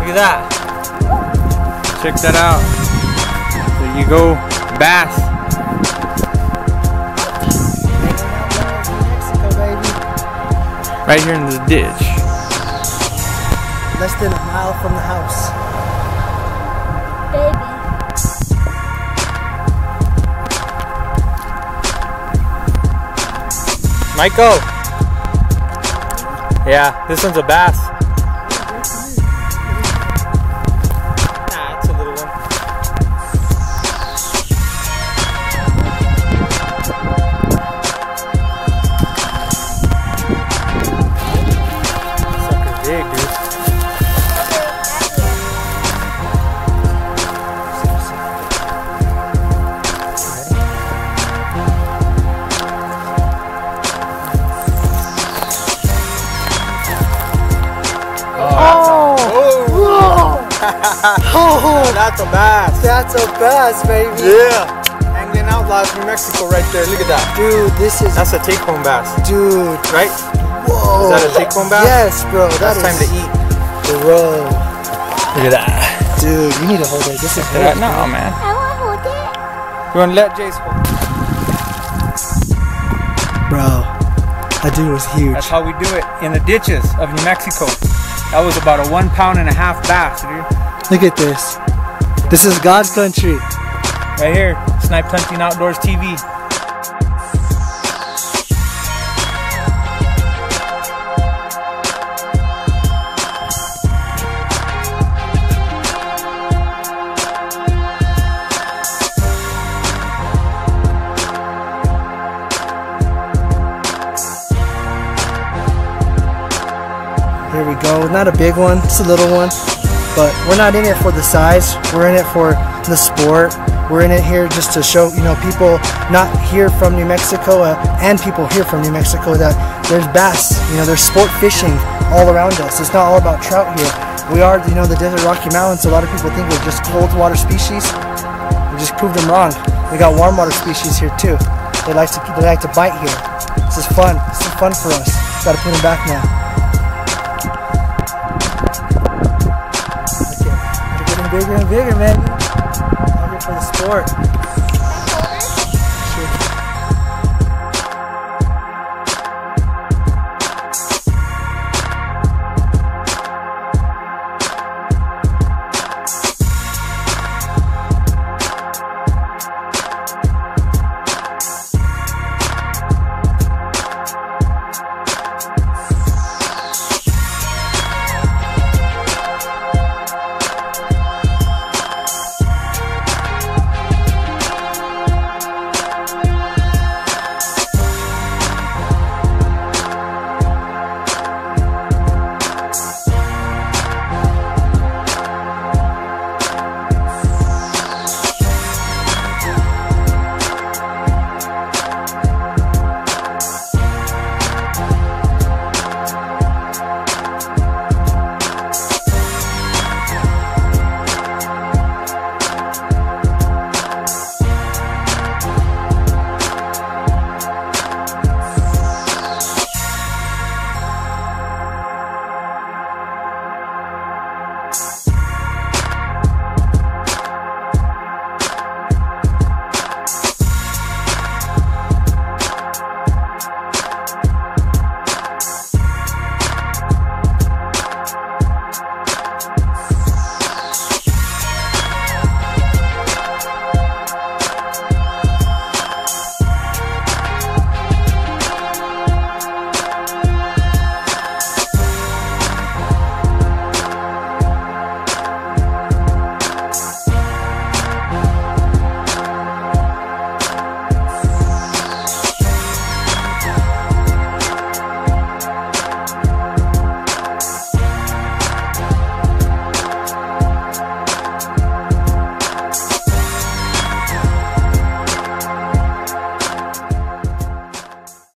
at that. Check that out. There you go, bass. Mexico, baby. Right here in the ditch. Less than a mile from the house. Baby. Michael. Yeah, this one's a bass. Nah, it's a little one. Sucker's big, dude. Oh, That's a bass. that's a bass, baby. Yeah. Angling Outlaws, New Mexico right there. Look at that. Dude, this is... That's a take-home bass, Dude. right? Whoa. Is that a take-home bass? Yes, bro. That's time to eat. Bro. Look at that. Dude, you need to hold it. This is Look at that. No, man. I want to hold it. You want to let Jace hold it? Bro, that dude was huge. That's how we do it in the ditches of New Mexico. That was about a 1.5 pound bass, dude. Look at this. This is God's country. Right here, Snipe Hunting Outdoors TV. Here we go. Not a big one, it's a little one. But we're not in it for the size. We're in it for the sport. We're in it here just to show, you know, people not here from New Mexico and people here from New Mexico that there's bass. You know, there's sport fishing all around us. It's not all about trout here. We are, you know, the Desert Rocky Mountains. A lot of people think we're just cold water species. We just proved them wrong. We got warm water species here too. They like to bite here. This is fun. This is fun for us. Got to put them back now. Bigger and bigger, man. Out here for the sport.